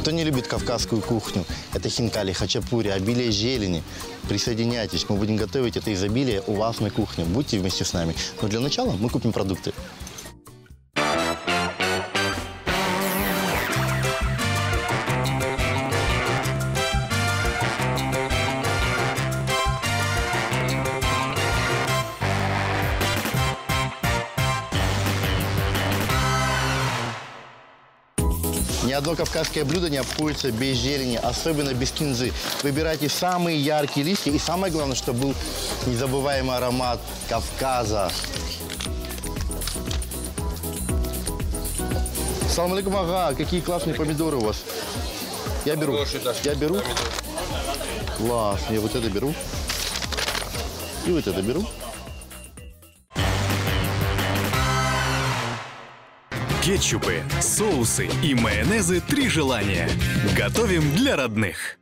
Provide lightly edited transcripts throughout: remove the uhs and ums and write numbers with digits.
Кто не любит кавказскую кухню, это хинкали, хачапури, обилие зелени. Присоединяйтесь, мы будем готовить это изобилие у вас на кухне. Будьте вместе с нами. Но для начала мы купим продукты. Ни одно кавказское блюдо не обходится без зелени, особенно без кинзы. Выбирайте самые яркие листья и самое главное, чтобы был незабываемый аромат Кавказа. Салам алейкум, ага, какие классные помидоры у вас. Я беру. Я беру. Класс, я вот это беру. И вот это беру. Кетчупы, соусы и майонезы «Три желания». Готовим для родных.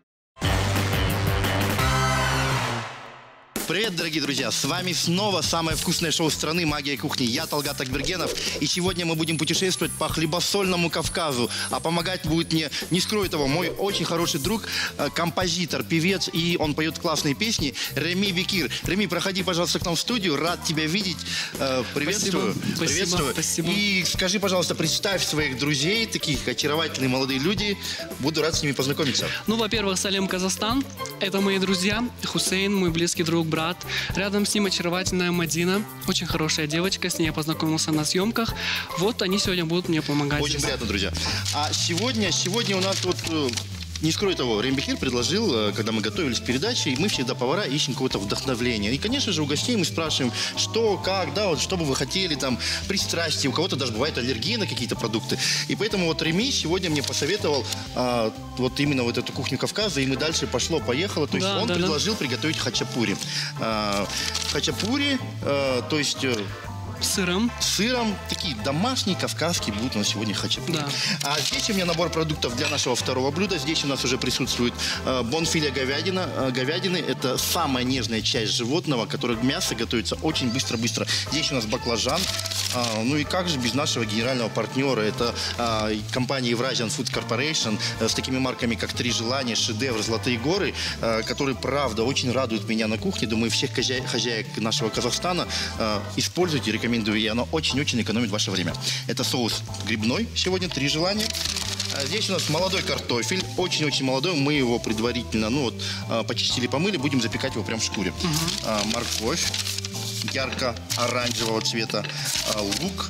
Привет, дорогие друзья! С вами снова самое вкусное шоу страны «Магия кухни». Я Талгат Акбергенов. И сегодня мы будем путешествовать по хлебосольному Кавказу. А помогать будет мне, не скрою этого, мой очень хороший друг, композитор, певец. И он поет классные песни. Реми Бекир. Реми, проходи, пожалуйста, к нам в студию. Рад тебя видеть. Приветствую. Спасибо. Приветствую. Спасибо. И скажи, пожалуйста, представь своих друзей, таких очаровательные молодые люди. Буду рад с ними познакомиться. Ну, во-первых, Салем Казахстан. Это мои друзья. Хусейн, мой близкий друг, брат. Рядом с ним очаровательная Мадина. Очень хорошая девочка. С ней я познакомился на съемках. Вот они сегодня будут мне помогать. Очень приятно, друзья. А сегодня у нас вот... Не скрою того, Реми Бекир предложил, когда мы готовились к передаче, и мы всегда, повара, ищем какого-то вдохновления. И, конечно же, у гостей мы спрашиваем, что, как, да, вот, что бы вы хотели, там, пристрастие. У кого-то даже бывает аллергия на какие-то продукты. И поэтому вот Реми сегодня мне посоветовал вот именно вот эту кухню Кавказа, и мы дальше пошло-поехало. То есть он предложил приготовить хачапури. Хачапури, то есть... Сыром. Сыром. Такие домашние кавказские будут у нас сегодня хачапури. Да. А здесь у меня набор продуктов для нашего второго блюда. Здесь у нас уже присутствует бонфиле говядины. Это самая нежная часть животного, которое мясо готовится очень быстро-быстро. Здесь у нас баклажан. Ну и как же без нашего генерального партнера. Это компания Eurasian Food Corporation с такими марками, как «Три желания», «Шедевр», «Золотые горы», которые, правда, очень радуют меня на кухне. Думаю, всех хозяек нашего Казахстана используйте, рекомендую, и оно очень-очень экономит ваше время. Это соус грибной, сегодня «Три желания». Здесь у нас молодой картофель, очень-очень молодой. Мы его предварительно, почистили, помыли, будем запекать его прямо в шкуре. Морковь ярко-оранжевого цвета, лук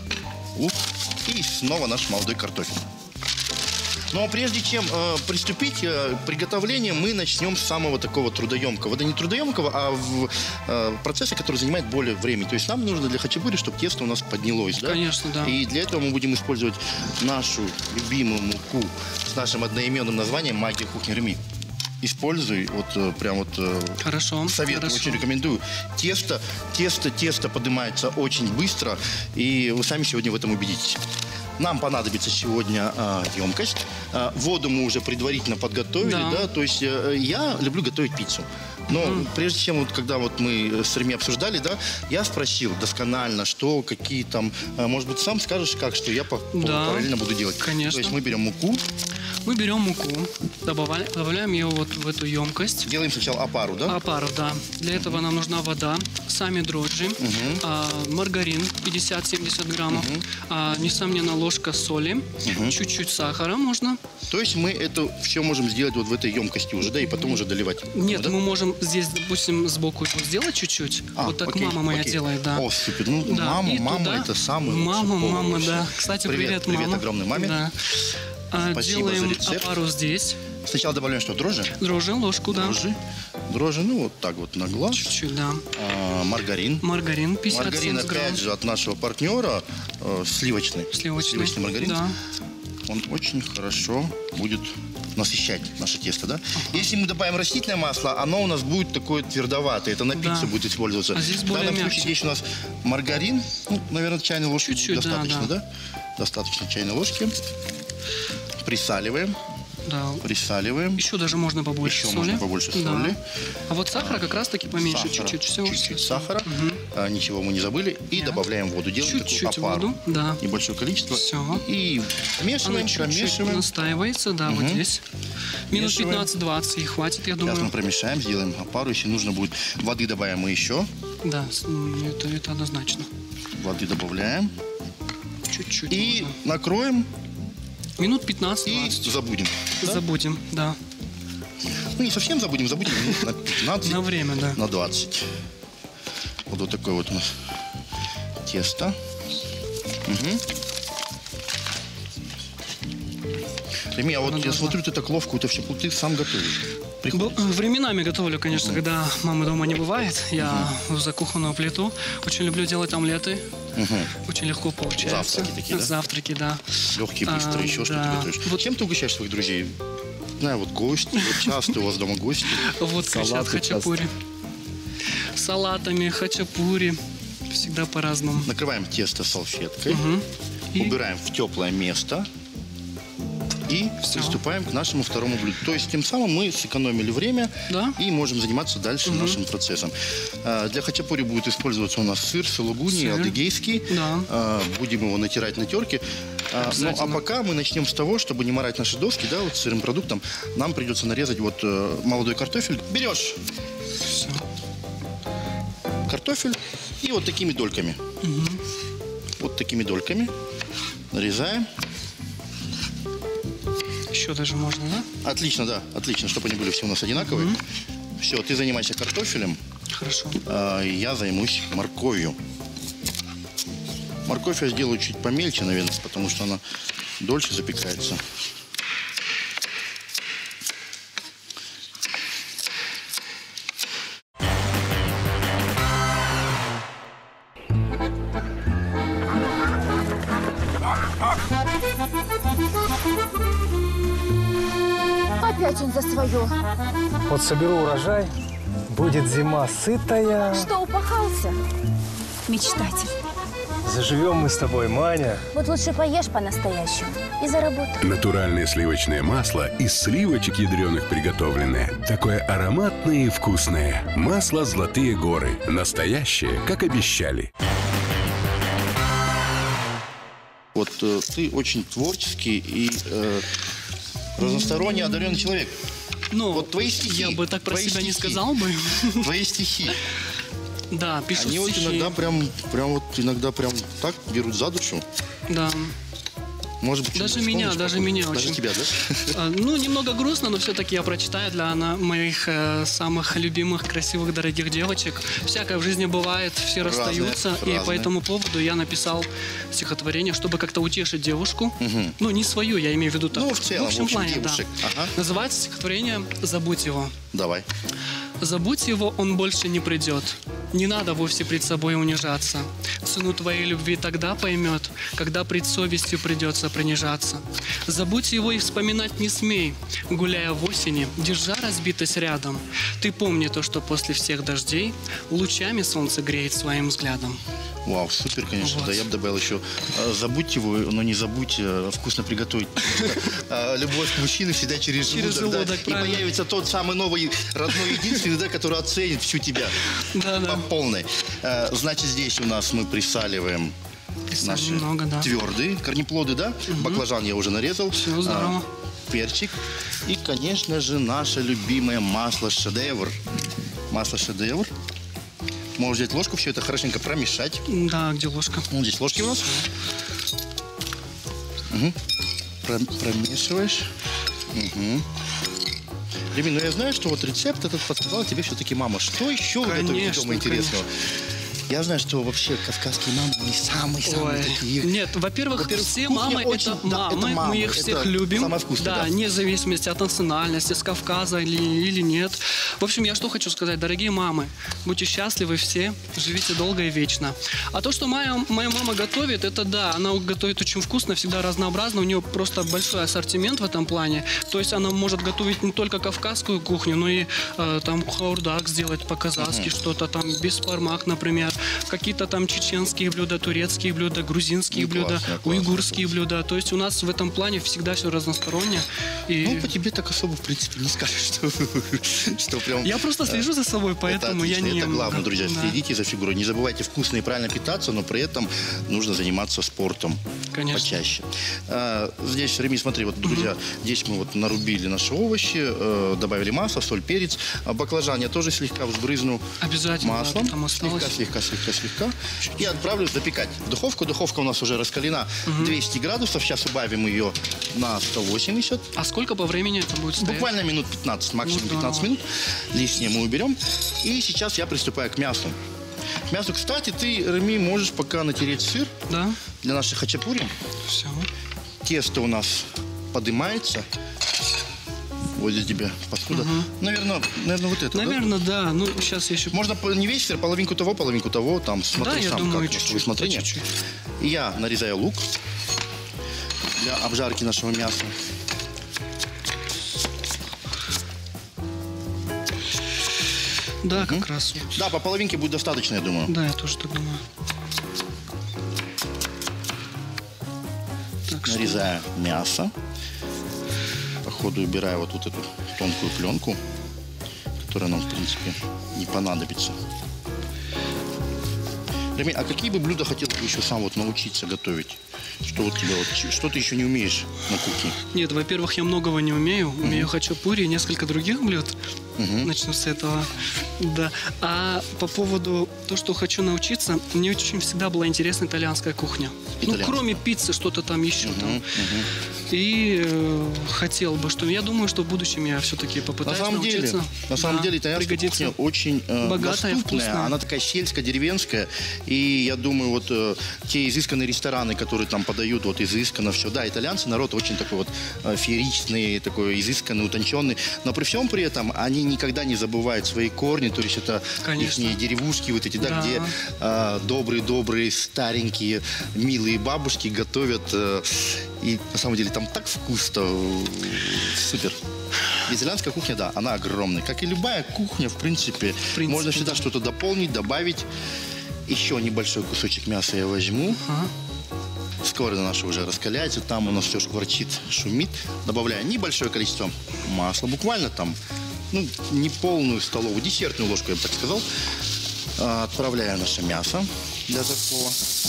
и снова наш молодой картофель. Но прежде чем приступить к приготовлению, мы начнем с самого такого трудоемкого. Да не трудоемкого, а процесса, который занимает более времени. То есть нам нужно для хачапури, чтобы тесто у нас поднялось. Да? Конечно, да. И для этого мы будем использовать нашу любимую муку с нашим одноименным названием «Магия кухни Реми». Используй, Хорошо, советую, очень рекомендую. Тесто поднимается очень быстро, и вы сами сегодня в этом убедитесь. Нам понадобится сегодня емкость. Воду мы уже предварительно подготовили, да. То есть я люблю готовить пиццу. Но прежде чем, когда мы с Реми обсуждали, да, я спросил досконально, что, какие там, может быть, сам скажешь, как, что я параллельно буду делать. Конечно. То есть мы берем муку. Мы берем муку, добавляем ее вот в эту емкость. Делаем сначала опару, да? Опару, да. Для этого нам нужна вода, сами дрожжи, маргарин 50-70 граммов, несомненно, ложка соли, чуть-чуть сахара можно. То есть мы это все можем сделать вот в этой емкости уже, да, и потом уже доливать? Нет, да? мы можем здесь, допустим, сбоку его сделать чуть-чуть. Вот так мама моя делает, да. О, супер. Ну, да. Мама это самый лучший повар. Мама, да. Кстати, привет, мама. Привет огромной маме. Да. Спасибо делаем за рецепт. опару здесь. Сначала добавляем что, дрожжи? Дрожжи, ложку, да. Дрожжи, вот так вот на глаз. Чуть-чуть, да. Маргарин. Маргарин 50 Маргарин, опять же, от нашего партнера, сливочный. Сливочный маргарин. Да. Он очень хорошо будет насыщать наше тесто, да? Если мы добавим растительное масло, оно у нас будет такое твердоватое. Это на пиццу будет использоваться. А здесь в данном случае здесь у нас маргарин, наверное, чайной ложки чуть-чуть, достаточно, да? Достаточно чайной ложки. Присаливаем. Да. Присаливаем. Еще даже можно побольше соли. Можно побольше соли. А вот сахара как раз таки поменьше чуть-чуть. Чуть-чуть сахара. ничего мы не забыли. И добавляем воду. Делаем Чуть-чуть такую опару. воду, да. Небольшое количество. Все. И вмешиваем, Она чуть-чуть промешиваем. настаивается, да, вот здесь. Минут Вмешиваем. 15-20 и хватит, я Сейчас думаю. мы промешаем, сделаем опару. Если нужно будет, воды добавим мы еще. Да, это однозначно. Воды добавляем. Чуть-чуть. И можно. накроем. Минут И 15-20. забудем. Да? Забудем, да. Ну, не совсем забудем минут на 15, На время, да. на 20. Вот такое вот у нас тесто. Реми, а вот я смотрю, ты так ловко это все, ты сам готовишь. Приходишь? Временами готовлю, конечно, когда мамы дома не бывает. Я за кухонную плиту. Очень люблю делать омлеты. Очень легко получается. Завтраки такие, да? Завтраки, да. Легкие, быстрые, еще да. что-то готовишь. Вот- Чем ты угощаешь своих друзей? Знаю, вот гости, вот часто у вас дома гости. Вот сейчас Салаты хачапури. Салатами, хачапури. Всегда по-разному. Накрываем тесто салфеткой, И убираем в теплое место и Всё. приступаем к нашему второму блюду. То есть тем самым мы сэкономили время Да. и можем заниматься дальше нашим процессом. Для хачапури будет использоваться у нас сыр сулугуни, Сыр. адыгейский. Да. Будем его натирать на терке. Ну, а Обязательно. пока мы начнем с того, чтобы не морать наши доски, да, вот с сырым продуктом, нам придется нарезать вот молодой картофель. Берешь Все. картофель и вот такими дольками. Вот такими дольками нарезаем. Еще даже можно, да? Отлично, да, отлично, чтобы они были все у нас одинаковые. Все, ты занимайся картофелем, Хорошо. я займусь морковью. Морковь я сделаю чуть помельче, наверное, потому что она дольше запекается. Опять он за свое. Вот соберу урожай, будет зима сытая. Что, упахался? Мечтатель. Заживем мы с тобой, Маня. Вот лучше поешь по-настоящему и заработай. Натуральное сливочное масло из сливочек ядреных приготовленное. Такое ароматное и вкусное. Масло «Золотые горы». Настоящее, как обещали. Вот ты очень творческий и разносторонне одаренный человек. Ну, Вот твои стихи. я бы так про твои себя не стихи. сказал бы. Твои стихи. Да, пишу Они вот стихи. иногда прям так берут за душу. Да. Может быть, Даже что-нибудь меня, вспомнишь даже какое-то? меня Даже очень. тебя, да? Ну, немного грустно, но все-таки я прочитаю для моих самых любимых, красивых, дорогих девочек. Всякое в жизни бывает, все расстаются. И разное. по этому поводу я написал стихотворение, чтобы как-то утешить девушку. Ну, не свою, я имею в виду так. Ну, в целом, в общем, плане, девушек. да. Ага. Называется стихотворение «Забудь его». Давай. Забудь его, он больше не придет. Не надо вовсе пред собой унижаться. Цену твоей любви тогда поймет, когда пред совестью придется принижаться. Забудь его и вспоминать не смей. Гуляя в осени, держа разбитость рядом, ты помни то, что после всех дождей лучами солнце греет своим взглядом. Вау, супер, конечно. Вот. Да, я бы добавил еще забудь его, но не забудь вкусно приготовить. Любовь к мужчине всегда через Через желудок. желудок, И правильно. появится тот самый новый, родной, единственный, да, который оценит всю тебя Да-да. по полной. Значит, здесь у нас мы присаливаем наши много, да. твердые корнеплоды, да? Баклажан я уже нарезал. Всё, здорово. Перчик. И, конечно же, наше любимое масло шедевр. Масло шедевр. Можно взять ложку, все это хорошенько промешать. Да, где ложка? Вот здесь ложки у нас. Промешиваешь. Реми, ну я знаю, что вот рецепт этот подсказала тебе все-таки мама. Что еще вы готовите Конечно, дома интересного? Я знаю, что вообще кавказские мамы не самые-самые Ой. такие. Нет, во-первых, все кухня мамы очень- это да, это мамы, мамы, мы их это всех любим. самое вкусное, да. вне зависимости от национальности, с Кавказа или нет. В общем, я что хочу сказать, дорогие мамы, будьте счастливы все, живите долго и вечно. А то, что моя мама готовит, это да, она готовит очень вкусно, всегда разнообразно, у нее просто большой ассортимент в этом плане. То есть она может готовить не только кавказскую кухню, но и там хаурдак сделать по-казахски, что-то там беспармак, например. какие-то там чеченские блюда, турецкие блюда, грузинские Ну, блюда, классно, классно, уйгурские блюда. То есть у нас в этом плане всегда все разносторонне. И Ну, по тебе так особо, в принципе, не скажешь, что прям... я просто слежу за собой, поэтому это я отлично, не это главное, много. друзья, Да, следите за фигурой. Не забывайте вкусно и правильно питаться, но при этом нужно заниматься спортом Конечно. почаще. Здесь, Реми, смотри, вот, друзья, здесь мы вот нарубили наши овощи, добавили масло, соль, перец. Баклажан я тоже слегка взбрызну Обязательно, да, маслом. там осталось. Слегка. И отправлю запекать в духовку. Духовка у нас уже раскалена 200 градусов. Сейчас убавим ее на 180. А сколько по времени это будет стоять? Буквально минут 15, максимум Ну, здорово. 15 минут. Лишнее мы уберем. И сейчас я приступаю к мясу. К мясу, кстати, ты, Реми, можешь пока натереть сыр Да, для нашей хачапури. все. Тесто у нас поднимается. Вот здесь тебе посуда. Наверное, вот это, да? Наверное, да. Ну, сейчас я еще... Можно не весь сыр, половинку того, там, смотри я сам, думаю, как на чуть-чуть, свое усмотрение. по чуть-чуть. И я нарезаю лук для обжарки нашего мяса. Да, как раз. Да, по половинке будет достаточно, я думаю. Да, я тоже так думаю. Так, что- Нарезаю мясо. По ходу убираю вот эту тонкую пленку, которая нам, в принципе, не понадобится. Реми, а какие бы блюда хотел бы еще сам вот научиться готовить? Что вот тебе вот, что ты еще не умеешь на кухне? Нет, во-первых, я многого не умею. Умею хачапури и несколько других блюд. Начну с этого. Да. А по поводу того, что хочу научиться, мне очень всегда была интересна итальянская кухня. Итальянская. Ну, кроме пиццы, что-то там еще там. И хотел бы, что... Я думаю, что в будущем я все-таки попытаюсь На самом научиться. деле, итальянская пригодится. кухня очень Богатая, доступная. вкусная. Она такая сельско-деревенская. И я думаю, вот те изысканные рестораны, которые там подают, вот изысканно все. Да, итальянцы народ очень такой вот фееричный, такой изысканный, утонченный. Но при всем при этом они никогда не забывают свои корни. То есть это Конечно. их деревушки вот эти, да, Да. где добрые-добрые, старенькие, милые бабушки готовят. И на самом деле там так вкусно. Супер. Итальянская кухня, да, она огромная. Как и любая кухня, в принципе, можно всегда да. что-то дополнить, добавить. Еще небольшой кусочек мяса я возьму. Ага. Сковорода наша уже раскаляется, там у нас все шкварчит, шумит. Добавляю небольшое количество масла, буквально там, ну, не полную столовую, десертную ложку, я бы так сказал. Отправляю наше мясо для закола.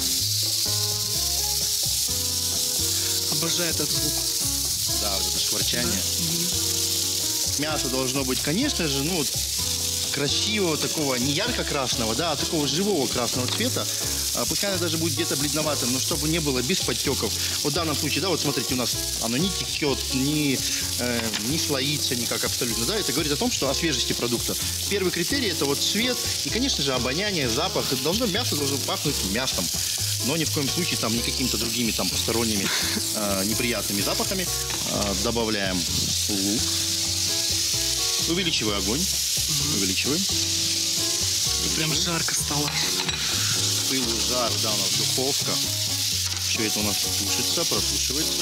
Обожаю этот звук. Да, вот это шкварчание. Мясо должно быть, конечно же, ну, вот, красивого, такого не ярко-красного, да, а такого живого красного цвета. Пускай оно даже будет где-то бледноватым, но чтобы не было без подтеков. Вот в данном случае, да, вот смотрите, у нас оно не текет, не слоится никак абсолютно, да, это говорит о том, что о свежести продукта. Первый критерий – это вот цвет и, конечно же, обоняние, запах. Мясо должно пахнуть мясом, но ни в коем случае там не какими-то другими там посторонними неприятными запахами. Добавляем лук. Увеличиваю огонь. Увеличиваем. Прям жарко стало. Пыл, жар, да, у нас духовка. Все это у нас тушится, протушивается.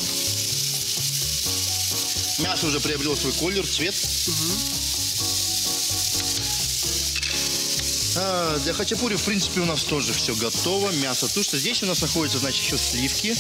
Мясо уже приобрело свой колер, цвет. Для хачапури, в принципе, у нас тоже все готово. Мясо тушится. Здесь у нас находятся, значит, еще сливки.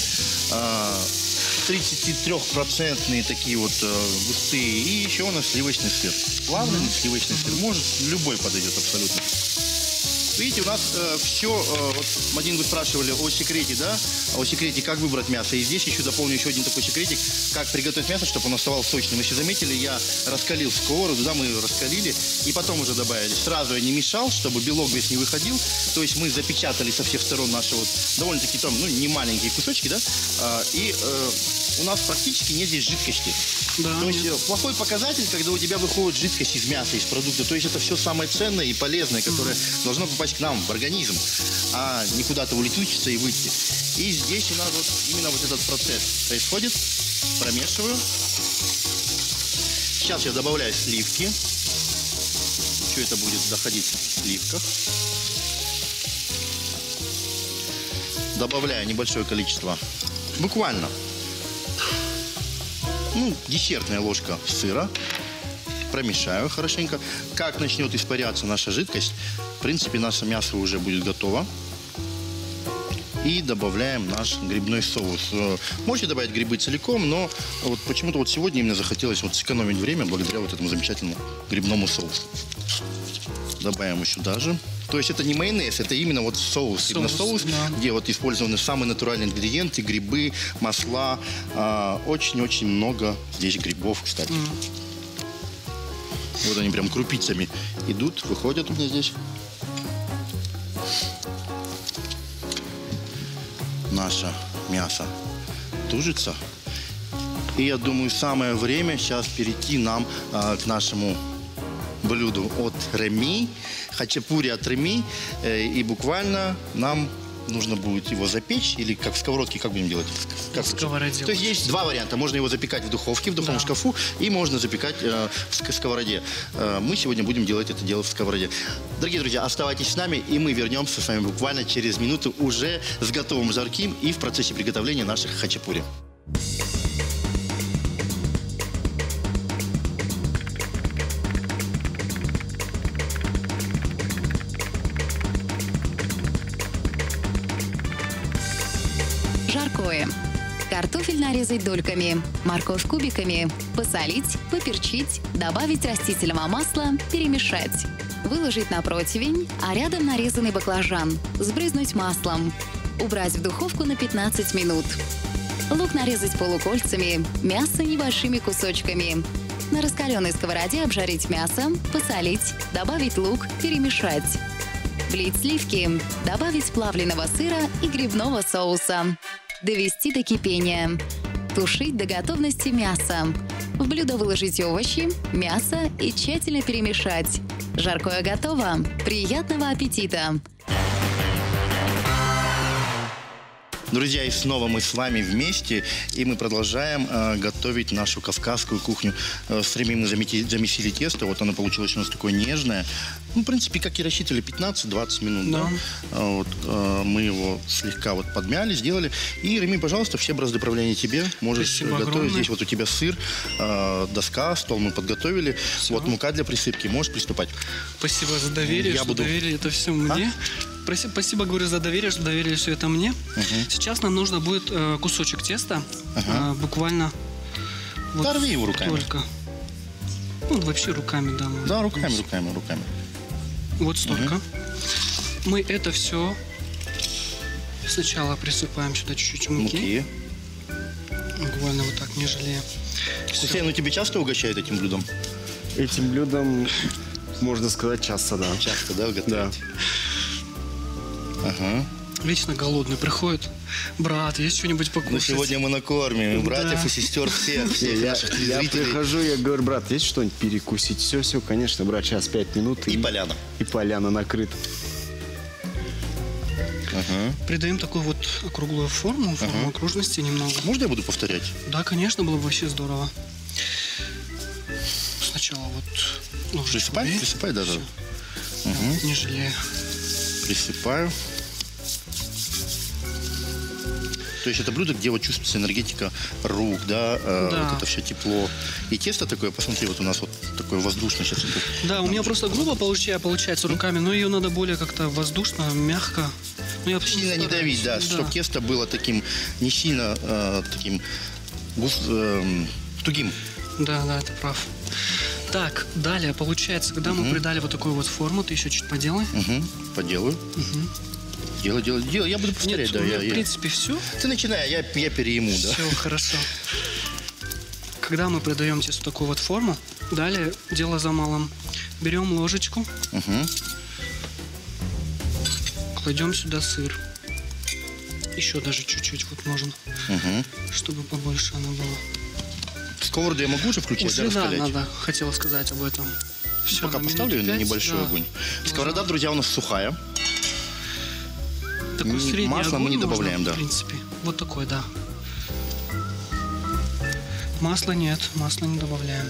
33% такие вот густые. И еще у нас сливочный сыр. Плавленый сливочный сыр. Может, любой подойдет абсолютно. Видите, у нас все, вот один вы спрашивали о секрете, да? О секрете, как выбрать мясо. И здесь еще дополню еще один такой секретик, как приготовить мясо, чтобы оно оставалось сочным. Если заметили, я раскалил сковороду, да, мы ее раскалили, и потом уже добавили. Сразу я не мешал, чтобы белок весь не выходил. То есть мы запечатали со всех сторон наши вот довольно-таки там, ну, не маленькие кусочки, да? И у нас практически нет здесь жидкости. Да, То есть нет. плохой показатель, когда у тебя выходит жидкость из мяса, из продукта. То есть это все самое ценное и полезное, которое должно попасть к нам в организм, а не куда-то улетучиться и выйти. И здесь у нас вот именно вот этот процесс происходит. Промешиваю. Сейчас я добавляю сливки. Все это будет доходить в сливках. Добавляю небольшое количество, буквально, ну, десертная ложка сыра. промешаю хорошенько. Как начнет испаряться наша жидкость, в принципе, наше мясо уже будет готово. И добавляем наш грибной соус. Можете добавить грибы целиком, но вот почему-то вот сегодня именно захотелось вот сэкономить время благодаря вот этому замечательному грибному соусу. Добавим еще даже. То есть это не майонез, это именно вот соус, именно соус, да. где вот использованы самые натуральные ингредиенты, грибы, масла. Очень-очень много здесь грибов, кстати. Вот они прям крупицами идут, выходят у меня здесь. Наше мясо тужится. И я думаю, самое время сейчас перейти нам к нашему блюду от Реми, хачапури от Реми. И буквально нам нужно будет его запечь, или как в сковородке, как будем делать? Как в сковороде. То есть есть два варианта. Можно его запекать в духовке, в духовом шкафу, и можно запекать в сковороде. Мы сегодня будем делать это дело в сковороде. Дорогие друзья, оставайтесь с нами, и мы вернемся с вами буквально через минуту уже с готовым жарким и в процессе приготовления наших хачапури. Жаркое. Картофель нарезать дольками, морковь кубиками, посолить, поперчить, добавить растительного масла, перемешать. Выложить на противень, а рядом нарезанный баклажан. Сбрызнуть маслом. Убрать в духовку на 15 минут. Лук нарезать полукольцами, мясо небольшими кусочками. На раскаленной сковороде обжарить мясо, посолить, добавить лук, перемешать. Влить сливки, добавить плавленого сыра и грибного соуса. Довести до кипения. Тушить до готовности мяса. В блюдо выложить овощи, мясо и тщательно перемешать. Жаркое готово. Приятного аппетита! Друзья, и снова мы с вами вместе, и мы продолжаем готовить нашу кавказскую кухню. С Реми мы замесили тесто, вот оно получилось у нас такое нежное. Ну, в принципе, как и рассчитывали, 15-20 минут. Да. Вот, мы его слегка вот подмяли, сделали. И, Реми, пожалуйста, все бразды правления тебе. Можешь Спасибо готовить. огромное. Здесь вот у тебя сыр, доска, стол мы подготовили. Все. Вот мука для присыпки. Можешь приступать. Спасибо за доверие, Я что буду- доверили это все мне. Спасибо, говорю, за доверие, что доверили все это мне. Сейчас нам нужно будет кусочек теста. Буквально вот Да, рви его руками. только. Ну, вообще руками, да. Да, руками. Вот столько. Мы это все сначала присыпаем сюда чуть-чуть муки. Буквально вот так, не жалея. Хусейн, ну тебе часто угощают этим блюдом? Этим блюдом, можно сказать, часто, да. Часто, да, готовят? Ага. Вечно голодный приходит. Брат, есть что-нибудь покушать? Ну, сегодня мы накормим и братьев, и сестер, всех наших Я телезрителей. прихожу, я говорю, брат, есть что-нибудь перекусить? Все, конечно, брат, сейчас 5 минут. И поляна. И поляна накрыта. Придаем такую вот округлую форму окружности немного. Можно я буду повторять? Да, конечно, было бы вообще здорово. Сначала вот ложечку бей. Присыпай даже. Всё. Не жалею. Присыпаю. То есть это блюдо, где вот чувствуется энергетика рук, да, вот это все тепло. И тесто такое, посмотри, вот у нас вот такое воздушное сейчас. Да, у меня просто грубо получается руками, но ее надо более как-то воздушно, мягко. Ну, я Сильно не давить, да, чтобы тесто было таким, не сильно таким тугим. Да, ты прав. Так, далее, получается, когда мы придали вот такую вот форму, ты еще чуть поделай. Поделаю. Делай. Я буду повторять, Нет, да. у меня, в принципе, все. Ты начинай, я перейму, да. Все, хорошо. Когда мы придаем тесту такую вот форму, далее дело за малым. Берем ложечку, кладем сюда сыр. Еще даже чуть-чуть вот можно, чтобы побольше оно было. Сковороду я могу уже включить, Уже, да, раскалять? надо, хотела сказать об этом. Все, Пока поставлю на небольшой огонь. Сковорода, друзья, у нас сухая. Такой средний масло мы огонь не можно, добавляем, да. В принципе, вот такой, да. Масла нет, масла не добавляем.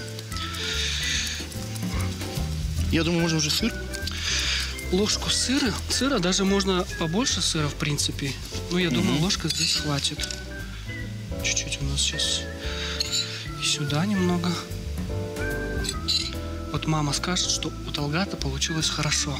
Я думаю, можно уже сыр. Ложку сыра, даже можно побольше сыра, в принципе. Ну, я думаю, ложка здесь хватит. Чуть-чуть у нас сейчас и сюда немного. вот мама скажет, что у Талгата получилось хорошо.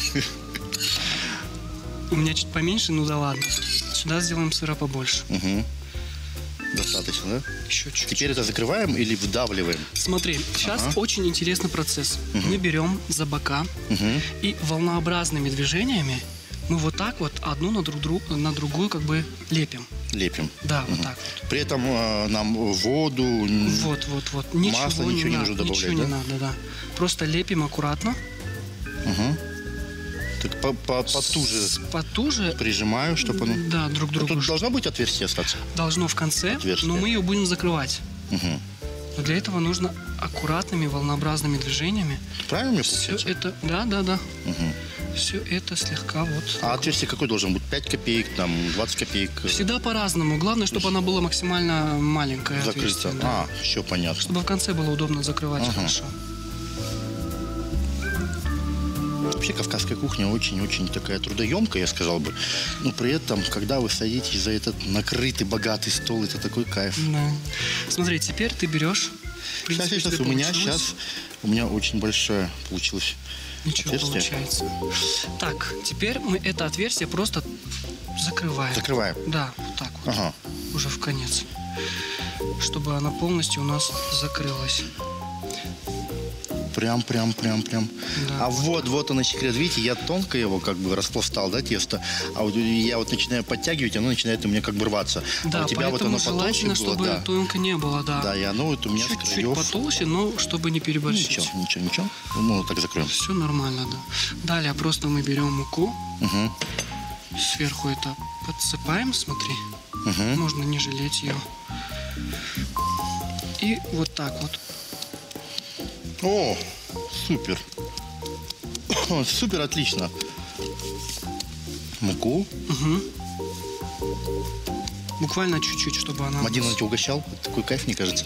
У меня чуть поменьше, ну да ладно. Сюда сделаем сыра побольше. Угу. Достаточно, да? Еще чуть-чуть. Теперь это закрываем или вдавливаем? Смотри, сейчас очень интересный процесс. Мы берем за бока и волнообразными движениями мы вот так вот одну на другую как бы лепим. Лепим. Да, вот так вот. При этом нам воду, Вот. масло, ничего не нужно добавлять, ничего не надо, да. Просто лепим аккуратно. Так потуже Потуже. прижимаю, чтобы оно... Да, друг к другу. Тут должно быть отверстие остаться? Должно в конце, Отверстие. но мы ее будем закрывать. Угу. Но для этого нужно аккуратными волнообразными движениями. Правильно мне Все получается? это, да. Угу. Все это слегка вот. А отверстие какое должен быть? 5 копеек, там, 20 копеек? Всегда по-разному. Главное, чтобы она была максимально маленькая. Закрыто. отверстие, да. Все понятно. Чтобы в конце было удобно закрывать хорошо. Вообще кавказская кухня очень-очень такая трудоемкая, я сказал бы. Но при этом, когда вы садитесь за этот накрытый, богатый стол, это такой кайф. Да. Смотри, теперь ты берешь. В принципе, Сейчас тебе получилось. у меня очень большое получилось Ничего отверстие. получается. Так, теперь мы это отверстие просто закрываем. Закрываем. Да, вот так вот. Ага. Уже в конец. Чтобы она полностью у нас закрылась. Прям. Да. А вот он и секрет. Видите, я тонко его как бы распластал, да, тесто. А вот я вот начинаю подтягивать, оно начинает у меня как бы рваться. Да, а у тебя вот поэтому оно потолще желательно, было, чтобы да. тонко не было, да. Да, и оно вот у меня с Чуть-чуть краев. потолще, но чтобы не переборщить. Ничего. Ну, так закроем. Все нормально, да. Далее просто мы берем муку. Угу. Сверху это подсыпаем, смотри. Угу. Можно не жалеть ее. И вот так вот. О, супер. Супер, отлично. Муку. Угу. Буквально чуть-чуть, чтобы она... Один он тебя угощал. Такой кайф, мне кажется.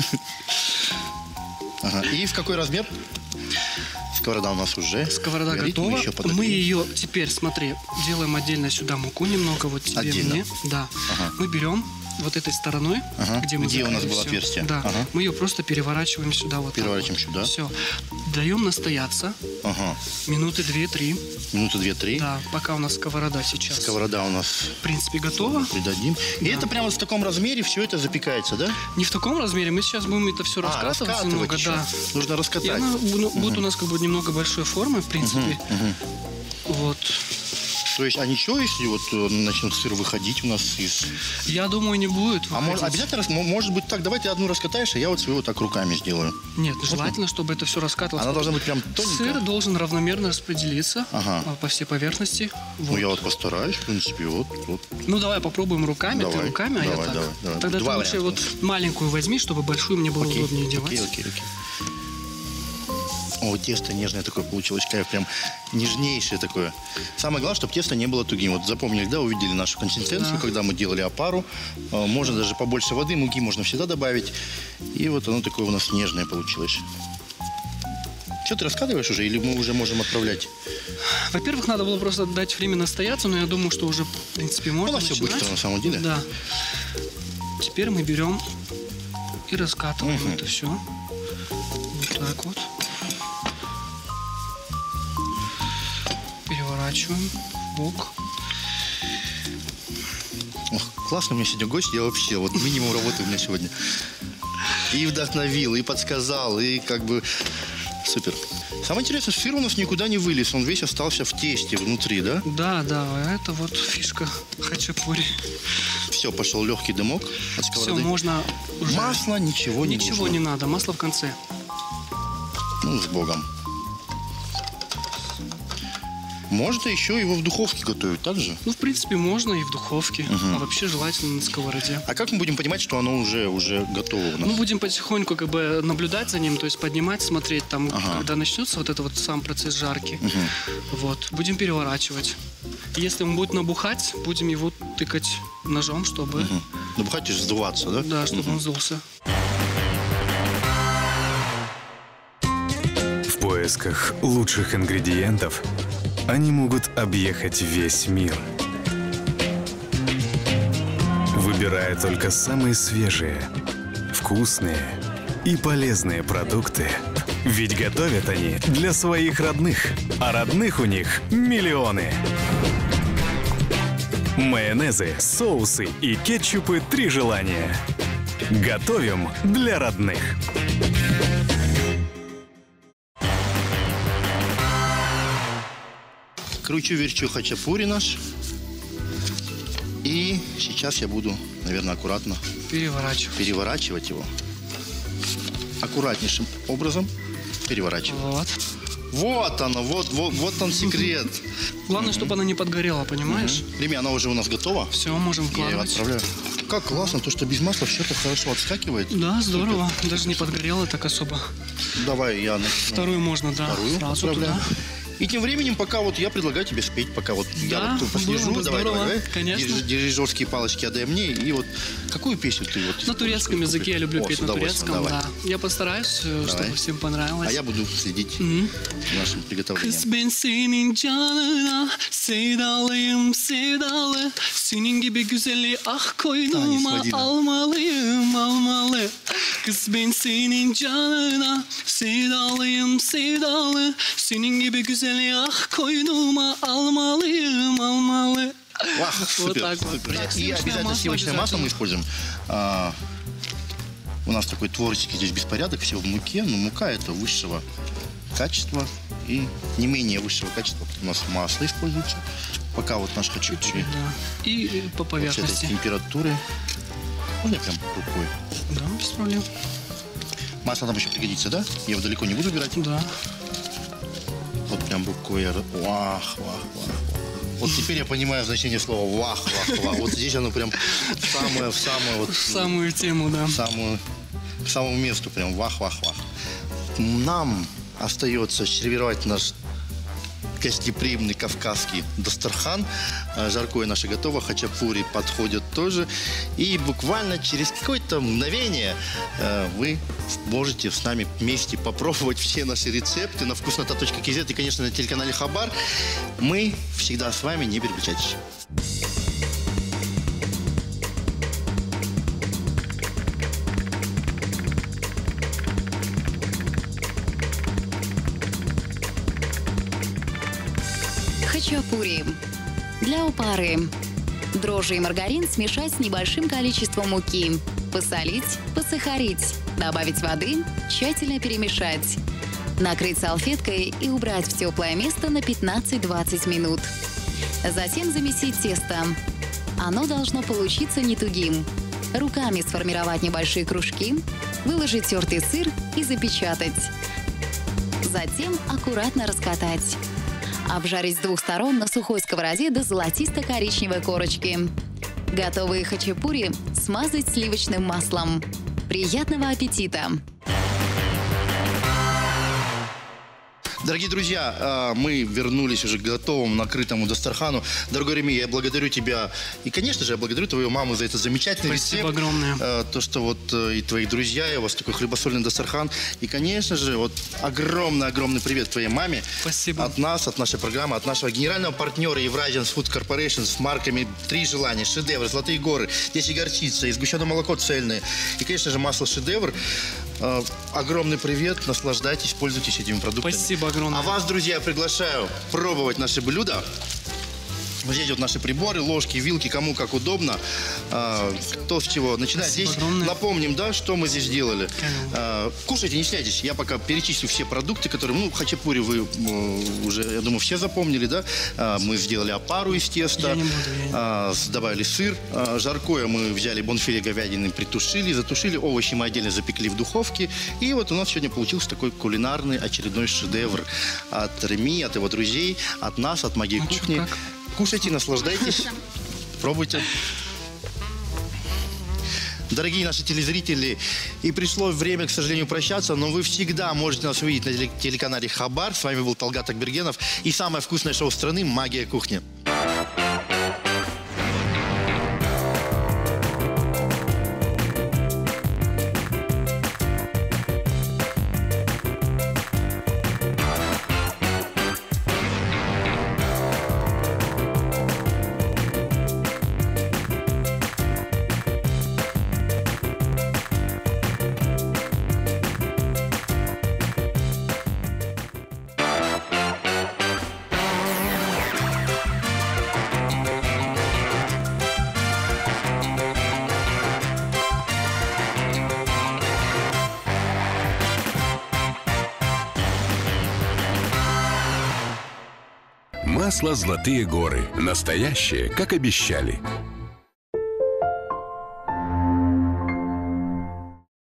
Ага. И в какой размер? Сковорода у нас уже Сковорода горит, готова. еще подогреем. Мы ее теперь, смотри, делаем отдельно сюда муку немного, вот тебе, Отдельно? мне. Да. Ага. Мы берем вот этой стороной, Ага. где мы Где у нас закрыли было всё. отверстие? Да. Ага. Мы ее просто переворачиваем сюда вот Переворачиваем так вот. сюда. Все. Даем настояться. Ага. Минуты 2-3. Минуты 2-3. Да, пока у нас сковорода сейчас. Сковорода у нас В принципе, готова. придадим. И это прямо в таком размере все это запекается, да? Не в таком размере. Мы сейчас будем это все раскатывать немного, еще. да. Нужно И раскатать. она будет у нас как бы немного большой формы, в принципе. Вот. То есть, а ничего, если вот начнет сыр выходить у нас из... Я думаю, не будет. А выходить. обязательно, может быть так, давай ты одну раскатаешь, а я вот свою вот так руками сделаю. Нет, желательно, чтобы это все раскатывалось. Она должна быть прям тоненькая. Сыр должен равномерно распределиться Ага. по всей поверхности. Ну, Вот. я вот постараюсь, в принципе, вот. Ну, давай попробуем руками. Ты Давай, руками, а я давай, так. давай. Тогда Два ты лучше варианта. вот маленькую возьми, чтобы большую мне было удобнее делать. Окей. О, тесто нежное такое получилось, кайф, прям нежнейшее такое. Самое главное, чтобы тесто не было тугим. Вот запомнили, да, увидели нашу консистенцию, когда мы делали опару. Можно даже побольше воды, муки можно всегда добавить. И вот оно такое у нас нежное получилось. Что, ты раскатываешь уже или мы уже можем отправлять? Во-первых, надо было просто дать время настояться, но я думаю, что уже, в принципе, можно У нас все начинать. быстро на самом деле. Да. Теперь мы берем и раскатываем это все. Вот так вот. Переворачиваем в бок. Ох, классно у меня сегодня гость, я вообще, вот минимум работы у меня сегодня. И вдохновил, и подсказал, и как бы супер. Самое интересное, сыр у нас никуда не вылез, он весь остался в тесте внутри, да? Да, это вот фишка хачапури. Все, пошел легкий дымок от Все, сковороды. можно уже... Масло, ничего не Ничего нужно. не надо, масло в конце. Ну, с Богом. Можно еще его в духовке готовить, так же? Ну, в принципе, можно и в духовке, а вообще желательно на сковороде. А как мы будем понимать, что оно уже готово у нас? Мы будем потихоньку как бы наблюдать за ним, то есть поднимать, смотреть там, когда начнется вот это вот сам процесс жарки. Вот, будем переворачивать. Если он будет набухать, будем его тыкать ножом, чтобы... Набухать и сдуваться, да? Да, чтобы он сдулся. В поисках лучших ингредиентов они могут объехать весь мир. Выбирая только самые свежие, вкусные и полезные продукты, Ведь готовят они для своих родных, а родных у них миллионы. Майонезы, соусы и кетчупы «Три желания». Готовим для родных. Кручу-верчу хачапури наш. И сейчас я буду, наверное, аккуратно переворачивать его. Аккуратнейшим образом переворачивать. Вот. Вот оно, вот он секрет. Главное, чтобы она не подгорела, понимаешь? Реми, она уже у нас готова. Все, можем Я ее вкладывать. отправляю. Как классно, то, что без масла все это хорошо отскакивает. Да, здорово. Даже не подгорела так особо. Давай я начну. Вторую можно, да. Вторую Сразу отправляю. туда. И тем временем, пока вот я предлагаю тебе спеть, пока вот я Да, вот послежу. было бы Давай, здорово, давай. конечно. Дирижерские палочки отдай мне. И вот какую песню ты вот... На турецком языке я люблю О, петь с на удовольствием, турецком, давай. да. Я постараюсь, Давай. чтобы всем понравилось. А я буду следить за нашим приготовлением. Kız ben senin canına sevdalıyım sevdalı. Senin gibi güzeli ah koynuma Свадина. almalıyım almalı. Kız ben senin canına sevdalıyım sevdalı. Senin gibi güzeli ah koynuma almalıyım almalı. Вах, Вот супер, так вот. супер. Так, И обязательно сливочное масло мы используем. У нас такой творческий здесь беспорядок, все в муке, но мука это высшего качества и не менее высшего качества. У нас масло используется. Пока вот наш хачапури Да. И по вот с этой поверхности. температуры. Можно я прям рукой? Да, без проблем. Масло нам еще пригодится, да? Я его далеко не буду убирать. Да. Вот прям рукой я... Вах. Вот теперь я понимаю значение слова вах. Вот здесь оно прям в самое вот... В самую тему, да. К самому месту прям вах. Нам остается сервировать наш гостеприимный кавказский дастархан. Жаркое наше готово, хачапури подходят тоже. И буквально через какое-то мгновение вы можете с нами вместе попробовать все наши рецепты на вкуснота.kz и, конечно, на телеканале Хабар. Мы всегда с вами, не переключайтесь. Хачапури. Для опары. Дрожжи и маргарин смешать с небольшим количеством муки. Посолить, посахарить. Добавить воды, тщательно перемешать. Накрыть салфеткой и убрать в теплое место на 15-20 минут. Затем замесить тесто. Оно должно получиться не тугим. Руками сформировать небольшие кружки, выложить тертый сыр и запечатать. Затем аккуратно раскатать. Обжарить с двух сторон на сухой сковороде до золотисто-коричневой корочки. Готовые хачапури смазать сливочным маслом. Приятного аппетита! Дорогие друзья, мы вернулись уже к готовому накрытому дастархану. Дорогой Реми, я благодарю тебя. И, конечно же, я благодарю твою маму за это замечательный Спасибо рецепт. огромное. То, что вот и твои друзья, и у вас такой хлебосольный дастархан. И, конечно же, вот огромный привет твоей маме. Спасибо. От нас, от нашей программы, от нашего генерального партнера Eurasian Food Corporation с марками «Три желания», «Шедевр», «Золотые горы», «Здесь и горчица», и сгущенное молоко цельное. И, конечно же, масло «Шедевр». Огромный привет, наслаждайтесь, пользуйтесь этими продуктами. Спасибо огромное. А вас, друзья, приглашаю пробовать наши блюда. Вот здесь вот наши приборы, ложки, вилки, кому как удобно. Кто с чего начинает. Спасибо Здесь огромное. напомним, да, что мы здесь делали. Кушайте, не стесняйтесь. Я пока перечислю все продукты, которые... Ну, хачапури вы уже, я думаю, все запомнили, да? Мы сделали опару из теста. Я не буду, Добавили сыр. Жаркое мы взяли бонфиле говядины, притушили, затушили. Овощи мы отдельно запекли в духовке. И вот у нас сегодня получился такой кулинарный очередной шедевр. От Реми, от его друзей, от нас, от магии А чё, кухни. как? Кушайте, наслаждайтесь, пробуйте. Дорогие наши телезрители, и пришло время, к сожалению, прощаться, но вы всегда можете нас увидеть на телеканале Хабар. С вами был Талгат Акбергенов и самое вкусное шоу страны «Магия кухни». Масло «Золотые горы». Настоящее, как обещали.